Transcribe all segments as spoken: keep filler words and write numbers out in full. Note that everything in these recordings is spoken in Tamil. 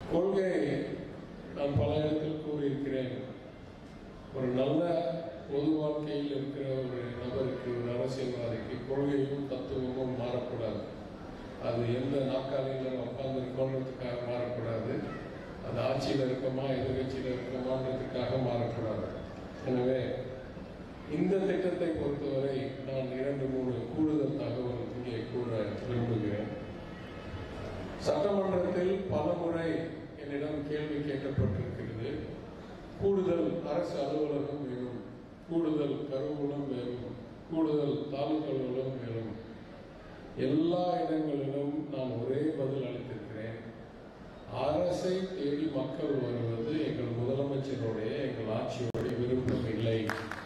கொள்கை நான் பல இடத்தில் கூறியிருக்கிறேன். ஒரு நல்ல பொது வாழ்க்கையில் இருக்கிற ஒரு நபருக்கு, ஒரு அரசியல்வாதிக்கு கொள்கையும் தத்துவமும் மாறக்கூடாது. அது எந்த நாற்காலியில் உட்கார்ந்துருக்கோன்றதுக்காக மாறக்கூடாது. அது ஆட்சியில் இருக்கமா எதிர்கட்சியில் இருக்கமான்றதுக்காக மாறக்கூடாது. எனவே இந்த திட்டத்தை பொறுத்தவரை நான் இரண்டு மூணு கூடுதல் தகவல் இங்கே கூற விரும்புகிறேன். சட்டமன்றத்தில் பல முறை என்னிடம் கேள்வி கேட்கப்பட்டிருக்கிறது. கூடுதல் அரசு அலுவலகம் வேணும், கூடுதல் கருவூலம் வேணும், கூடுதல் தாலுகா அலுவலகம் வேணும். எல்லா இடங்களிலும் நான் ஒரே பதில் அளித்திருக்கிறேன். அரசை தேடி மக்கள் வருவது எங்கள் முதலமைச்சருடைய, எங்கள் ஆட்சியுடைய விருப்பம் இல்லை.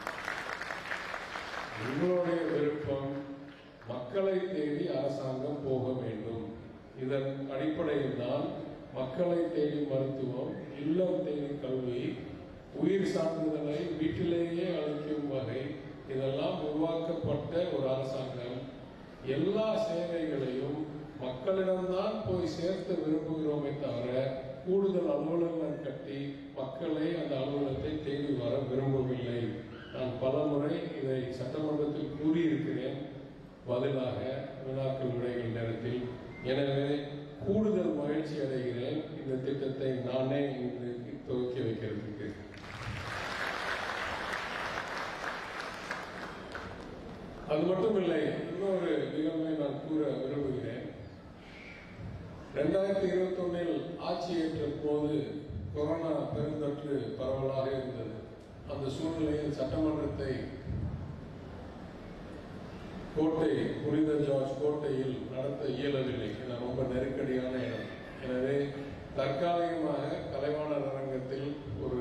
எங்களுடைய விருப்பம் மக்களை தேடி அரசாங்கம் போக வேண்டும். இதன் அடிப்படையில் தான் மக்களை தேடி மருத்துவம், இல்லம் தேடி கல்வி, உயிர் சான்றிதழை வீட்டிலேயே அளிக்கும் வகை, இதெல்லாம் உருவாக்கப்பட்ட ஒரு அரசாங்கம். எல்லா சேவைகளையும் மக்களிடம்தான் போய் சேர்த்து விரும்புகிறோமே தவிர கூடுதல் அலுவலகம் கட்டி மக்களை அந்த அலுவலகத்தை தேடி வர விரும்பவில்லை. நான் பல முறை இதை சட்டமன்றத்தில் கூறியிருக்கிறேன் பதிலாக வினாக்கள் விடைகள் நேரத்தில். எனவே கூடுதல் மகிழ்ச்சி அடைகிறேன் இந்த திட்டத்தை நானே இன்றைக்கு துவக்கி வைக்கிறதுக்கு. அது மட்டுமில்லை, இன்னொரு நிகழ்வை நான் கூற விரும்புகிறேன். இரண்டாயிரத்தி இருபத்தி ஒன்னில் ஆட்சி ஏற்ற போது கொரோனா பெருந்தொற்று பரவலாக இருந்தது. அந்த சூழ்நிலையில் சட்டமன்றத்தை கோட்டை புனித ஜார்ஜ் கோட்டையில் நடத்த இயலவில்லை. ரொம்ப நெருக்கடியான இடம். எனவே தற்காலிகமாக கலைவாணர் அரங்கத்தில் ஒரு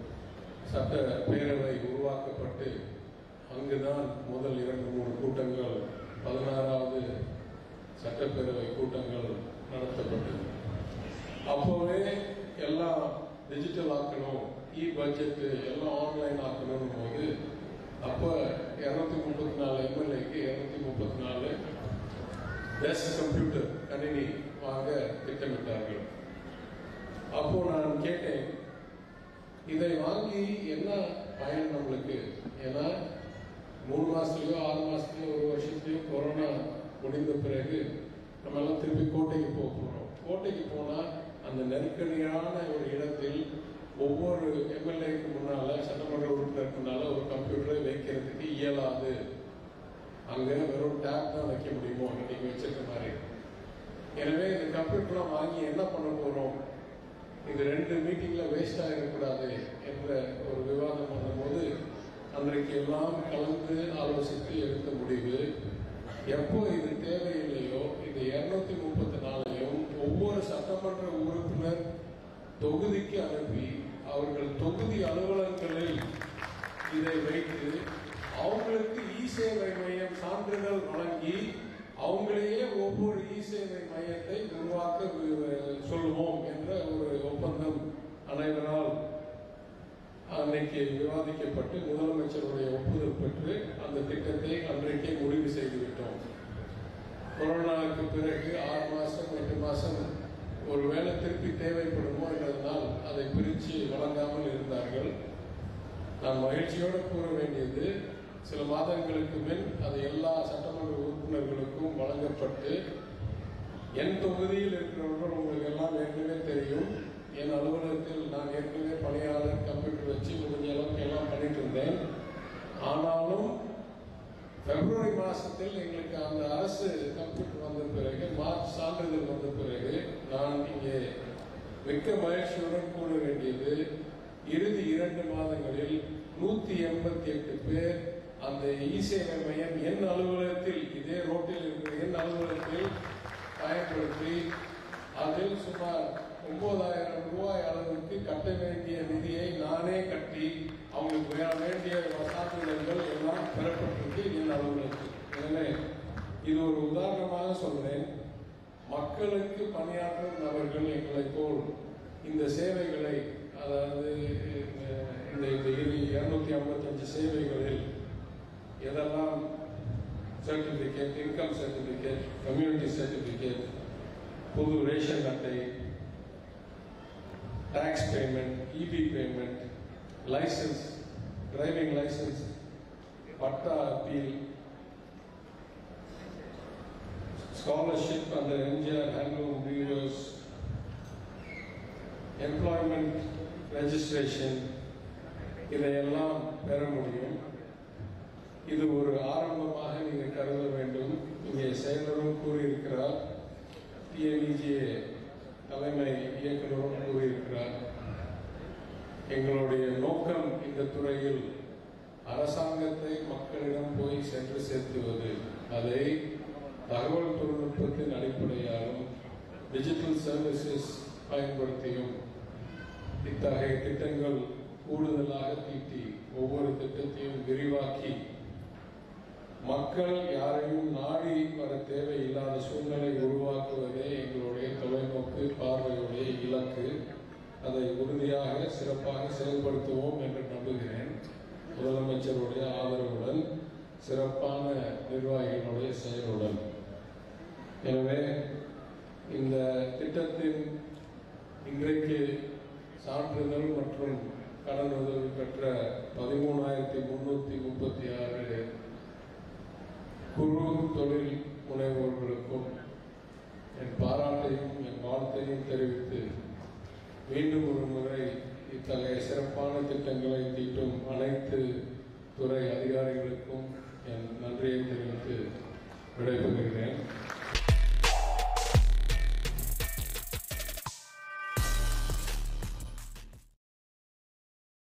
சட்ட பேரவை உருவாக்கப்பட்டு அங்குதான் முதல் இரண்டு மூணு கூட்டங்கள், பதினாறாவது சட்டப்பேரவை கூட்டங்கள் நடத்தப்பட்டது. அப்போவே எல்லாம் டிஜிட்டல் ஆக்கணும், இ பட்ஜெட் எல்லாம் ஆன்லைன் ஆக்கணும் போது அப்ப இருநூத்தி முப்பத்தி நாலு எம்எல்ஏக்கு இருநூத்தி முப்பத்தி நாலு டெஸ்க் கம்ப்யூட்டர் கணினி வாங்க திட்டமிட்டார்கள். அப்போ நான் கேட்டேன், இதை வாங்கி என்ன பயன் நம்மளுக்கு? ஏன்னா மூணு மாசத்துலயோ ஆறு மாசத்துலயோ ஒரு வருஷத்துலயோ கொரோனா முடிந்த பிறகு நம்ம எல்லாம் திருப்பி கோட்டைக்கு போக போறோம். கோட்டைக்கு போனா அந்த நெருக்கடியான ஒரு இடத்தில் ஒவ்வொரு எம்எல்ஏக்கு முன்னால, சட்டமன்ற உறுப்பினருக்கு முன்னால ஒரு கம்ப்யூட்டரை வைக்கிறதுக்கு இயலாது. அங்க வெறும் டேப் தான் வைக்க முடியுமோ நீங்க வச்சிருக்க மாதிரி. எனவே இந்த கம்ப்யூட்டர்லாம் வாங்கி என்ன பண்ண போறோம்? இது ரெண்டு மீட்டிங்ல வேஸ்ட் ஆகிடக்கூடாது என்ற ஒரு விவாதம் பண்ணும்போது அன்றைக்கு எல்லாம் கலந்து ஆலோசித்து எடுத்த முடிவு, எப்போ இது தேவையில்லையோ இந்த இருநூத்தி முப்பத்தி நாலையும் ஒவ்வொரு சட்டமன்ற உறுப்பினர் தொகுதிக்கு அனுப்பி அவர்கள் தொகுதி அலுவலகங்களில் இதை வைத்து அவங்களுக்கு இ சேவை மையம் சான்றிதழ் வழங்கி அவங்களையே ஒவ்வொரு இ சேவை மையத்தை உருவாக்க சொல்லுவோம் என்ற ஒரு ஒப்பந்தம் அனைவரால் அன்றைக்கு விவாதிக்கப்பட்டு முதலமைச்சருடைய ஒப்புதல் பெற்று அந்த திட்டத்தை அன்றைக்கே முடிவு செய்துவிட்டோம். கொரோனாவுக்கு பிறகு ஆறு மாசம் எட்டு மாசம் ஒருவேளை திருப்பி தேவைப்படுமோ என்றதனால் அதை பிரித்து வழங்காமல் இருந்தார்கள். நான் மகிழ்ச்சியோடு கூற வேண்டியது, சில மாதங்களுக்கு பின் அது எல்லா சட்டமன்ற உறுப்பினர்களுக்கும் வழங்கப்பட்டு, என் தொகுதியில் இருக்கிறவர்கள் உங்களுக்கு எல்லாம் ஏற்கனவே தெரியும். என் அலுவலகத்தில் நான் ஏற்கனவே பணியாளர் கம்ப்யூட்டர் வச்சு முடிஞ்ச அளவுக்கு எல்லாம் பண்ணிட்டு இருந்தேன். ஆனாலும் பிப்ரவரி மாசத்தில் எங்களுக்கு அந்த அரசு கம்ப்யூட்டர் வந்த பிறகு, மார்ச் சான்றிதழ் வந்த பிறகு நான் இங்கே மிக்க மகிழ்ச்சியுடன் கூற வேண்டியது, இறுதி இரண்டு மாதங்களில் நூத்தி எண்பத்தி எட்டு பேர் அந்த இ சேவை மையம் என் அலுவலகத்தில், இதே ரோட்டில் இருக்கிற என் அலுவலகத்தில் பயன்படுத்தி அதில் சுமார் ஒன்பதாயிரம் ரூபாய் அளவுக்கு கட்ட வேண்டிய நிதியை நானே கட்டி அவங்களுக்கு வேண்டிய சான்றிதழ்கள் எல்லாம் பெறப்பட்டிருக்கு என் அலுவலகத்தில். எனவே இது ஒரு உதாரணமாக சொல்றேன். மக்களுக்கு பணியாற்றும் நபர்கள் எங்களை போல் இந்த சேவைகளை, அதாவது இந்த இருநூத்தி ஐம்பத்தி அஞ்சு சேவைகளில் எதெல்லாம் certificate, income certificate, community certificate, புது ரேஷன் அட்டை, tax payment, E B payment, license, driving license, patta appeal, scholarship under M G R handloom weavers, employment registration, இதையெல்லாம் பெற முடியும். இது ஒரு ஆரம்பமாக நீங்கள் கருத வேண்டும். இங்கே செயலரும் கூறியிருக்கிறார், டிஎன்இஜிஏ தலைமை இயக்குநரும் கூறியிருக்கிறார். எங்களுடைய நோக்கம் இந்த துறையில் அரசாங்கத்தை மக்களிடம் போய் சென்று சேர்த்துவது, அதை தகவல் தொழில்நுட்பத்தின் அடிப்படையாலும் டிஜிட்டல் சர்வீசஸ் பயன்படுத்தியும் இத்தகைய திட்டங்கள் கூடுதலாக தீட்டி ஒவ்வொரு திட்டத்தையும் விரிவாக்கி மக்கள் யாரையும் நாடி வர தேவையில்லாத சூழ்நிலை உருவாக்குவதே எங்களுடைய தொலைநோக்கு பார்வையுடைய இலக்கு. அதை உறுதியாக சிறப்பாக செயல்படுத்துவோம் என்று நம்புகிறேன். முதலமைச்சருடைய ஆதரவுடன், சிறப்பான நிர்வாகிகளுடைய செயலுடன். எனவே இந்த திட்டத்தின் இன்றைக்கு சான்றிதழ் மற்றும் கடன் உதவி பெற்ற பதிமூணாயிரத்தி முன்னூத்தி முப்பத்தி ஆறு குறு தொழில் முனைவோர்களுக்கும் என் பாராட்டையும் என் வாழ்த்தையும் தெரிவித்து, மீண்டும் ஒரு முறை இத்தகைய சிறப்பான திட்டங்களை தீட்டும் அனைத்து துறை அதிகாரிகளுக்கும் என் நன்றியை தெரிவித்து விடைபெறுகிறேன்.